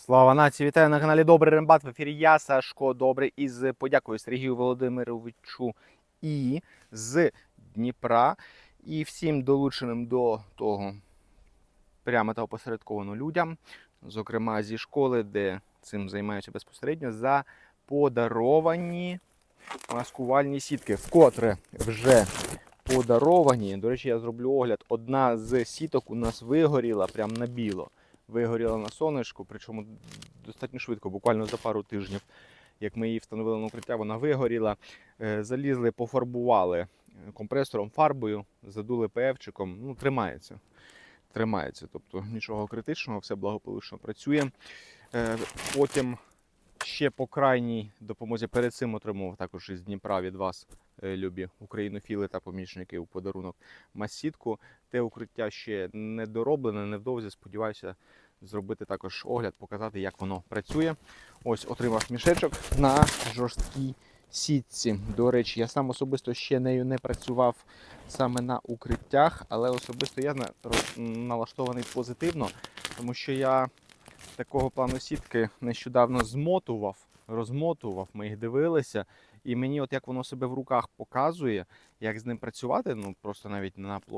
Слава нації! Вітаю на каналі Добрий Рембат. В ефірі я, Сашко Добрий, із подякою Сергію Володимировичу і з Дніпра. І всім долученим до того прямо та опосередковано людям, зокрема зі школи, де цим займаються безпосередньо, за подаровані маскувальні сітки. Вкотре вже подаровані. До речі, я зроблю огляд. Одна з сіток у нас вигоріла прямо на біло. Вигоріла на сонечку, причому достатньо швидко, буквально за пару тижнів, як ми її встановили на укриття, вона вигоріла. Залізли, пофарбували компресором, фарбою, задули ПФ-чиком. Ну, тримається. Тримається, тобто нічого критичного, все благополучно працює. Потім ще по крайній допомозі перед цим отримав також із Дніпра від вас, любі українофіли та помічники, у подарунок массітку. Те укриття ще не дороблене, невдовзі, сподіваюся зробити також огляд, показати, як воно працює. Ось отримав мішечок на жорсткій сітці. До речі, я сам особисто ще нею не працював саме на укриттях, але особисто я налаштований позитивно, тому що я такого плану сітки нещодавно розмотував, ми їх дивилися, і мені от як воно себе в руках показує, як з ним працювати, ну просто навіть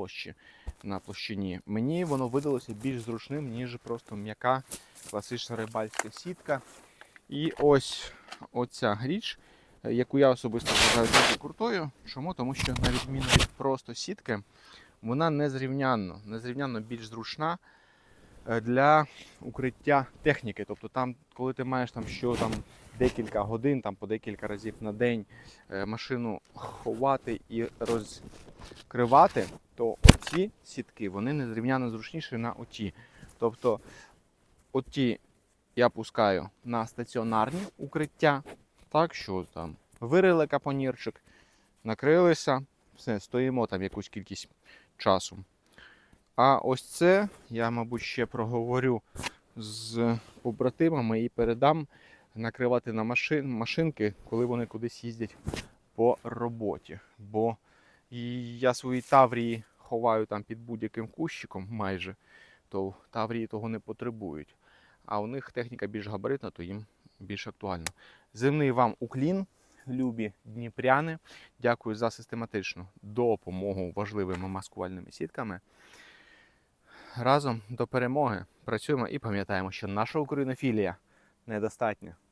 на площині, мені воно видалося більш зручним, ніж просто м'яка класична рибальська сітка. І ось оця річ, яку я особисто вважаю дуже крутою. Чому? Тому що на відміну від просто сітки, вона незрівнянно більш зручна для укриття техніки. Тобто там, коли ти маєш декілька годин, по декілька разів на день машину ховати і розкривати, то оці сітки, вони незрівняно зручніші на оті. Тобто оті я пускаю на стаціонарні укриття, так що там вирили капонірчик, накрилися, все, стоїмо там якусь кількість часу. А ось це я, мабуть, ще проговорю з побратимами і передам накривати на машинки, коли вони кудись їздять по роботі. Бо я свої таврії ховаю там під будь-яким кущиком майже, то таврії того не потребують. А у них техніка більш габаритна, то їм більш актуально. Земний вам уклін, любі дніпряни. Дякую за систематичну допомогу важливими маскувальними сітками. Разом до перемоги працюємо і пам'ятаємо, що наша українофілія недостатня.